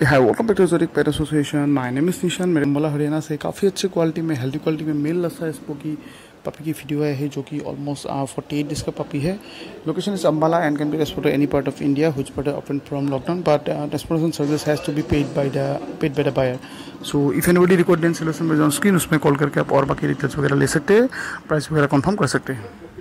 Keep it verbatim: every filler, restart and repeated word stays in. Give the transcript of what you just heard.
Hi welcome back to जोरिक pet association. My name is Nishan. मेरे अम्बाला हरियाणा से काफ़ी अच्छी क्वालिटी में हेल्दी क्वालिटी में मेल लसा स्पोकी पपी की वीडियो है जो कि ऑलमोस्ट फोर्टी एट डेज का पपी है। Location is Ambala and can be transported any part of India which part open from lockdown but transportation service has to be paid by the paid by the buyer. So if anybody record then solution में on screen उसमें call करके आप और बाकी details वगैरह ले सकते हैं, प्राइस वगैरह कंफर्म कर सकते हैं।